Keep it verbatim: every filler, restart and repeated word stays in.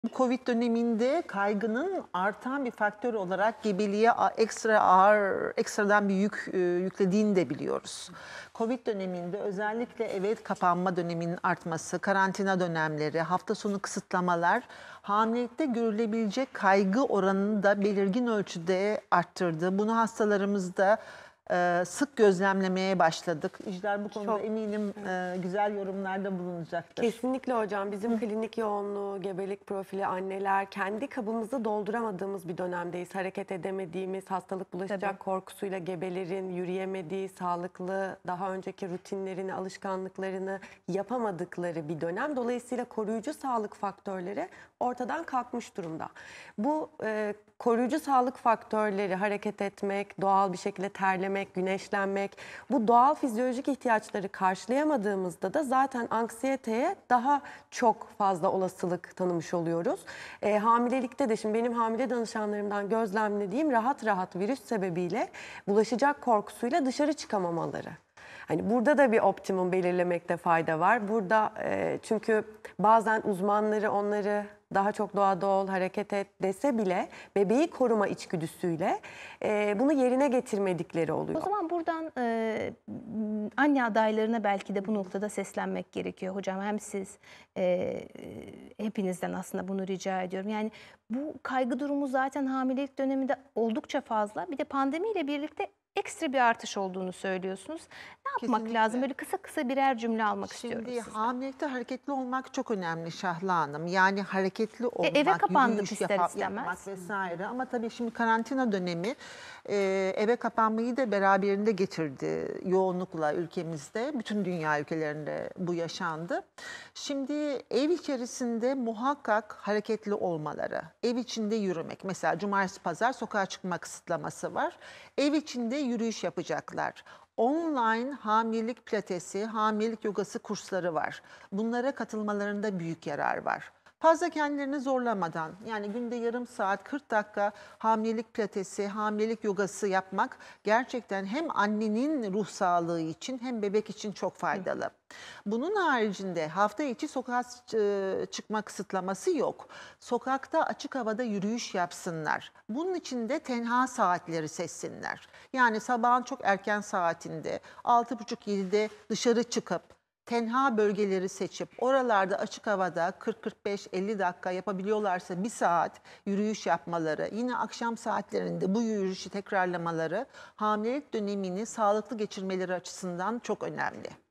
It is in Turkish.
Bu Covid döneminde kaygının artan bir faktör olarak gebeliğe a- ekstra ağır, ekstradan bir yük e, yüklediğini de biliyoruz. Covid döneminde özellikle evet kapanma döneminin artması, karantina dönemleri, hafta sonu kısıtlamalar hamilelikte görülebilecek kaygı oranını da belirgin ölçüde arttırdı. Bunu hastalarımızda e, sık gözlemlemeye başladık. İcler bu konuda Çok. eminim e, güzel yorumlarda bulunacaktır. Kesinlikle hocam. Bizim klinik yoğunluğu, gebelik profili, anneler kendi kabımızı dolduramadığımız bir dönemdeyiz. Hareket edemediğimiz, hastalık bulaşacak Tabii. korkusuyla gebelerin yürüyemediği, sağlıklı, daha önceki rutinlerini, alışkanlıklarını yapamadıkları bir dönem. Dolayısıyla koruyucu sağlık faktörleri ortadan kalkmış durumda. Bu e, koruyucu sağlık faktörleri, hareket etmek, doğal bir şekilde terlemek, güneşlenmek, bu doğal fizyolojik ihtiyaçları karşılayamadığımızda da zaten anksiyeteye daha çok fazla olasılık tanımış oluyoruz. E, hamilelikte de şimdi benim hamile danışanlarımdan gözlemlediğim rahat rahat virüs sebebiyle bulaşacak korkusuyla dışarı çıkamamaları. Hani burada da bir optimum belirlemekte fayda var. Burada e, çünkü bazen uzmanları onları daha çok doğada ol, hareket et dese bile bebeği koruma içgüdüsüyle e, bunu yerine getirmedikleri oluyor. O zaman buradan e, anne adaylarına belki de bu noktada seslenmek gerekiyor hocam. Hem siz e, hepinizden aslında bunu rica ediyorum. Yani bu kaygı durumu zaten hamilelik döneminde oldukça fazla. Bir de pandemiyle birlikte ekstra bir artış olduğunu söylüyorsunuz. Ne yapmak Kesinlikle. lazım? Böyle kısa kısa birer cümle almak Şimdi istiyorum sizden. hamilelikte hareketli olmak çok önemli Şahla Hanım. Yani hareketli olmak, eve kapandık yürüyüş ister yapa- istemez. yapmak vesaire. Ama tabii şimdi karantina dönemi e, eve kapanmayı da beraberinde getirdi yoğunlukla ülkemizde. Bütün dünya ülkelerinde bu yaşandı. Şimdi ev içerisinde muhakkak hareketli olmaları, ev içinde yürümek. Mesela cumartesi pazar sokağa çıkma kısıtlaması var. Ev içinde yürüyüş yapacaklar. Online hamilelik pilatesi, hamilelik yogası kursları var. Bunlara katılmalarında büyük yarar var. Fazla kendilerini zorlamadan, yani günde yarım saat, kırk dakika hamilelik pilatesi, hamilelik yogası yapmak gerçekten hem annenin ruh sağlığı için hem bebek için çok faydalı. Bunun haricinde hafta içi sokağa e, çıkma kısıtlaması yok. Sokakta açık havada yürüyüş yapsınlar. Bunun için de tenha saatleri seçsinler. Yani sabahın çok erken saatinde altı buçuk yedide dışarı çıkıp tenha bölgeleri seçip oralarda açık havada kırk kırk beş elli dakika yapabiliyorlarsa bir saat yürüyüş yapmaları, yine akşam saatlerinde bu yürüyüşü tekrarlamaları hamilelik dönemini sağlıklı geçirmeleri açısından çok önemli.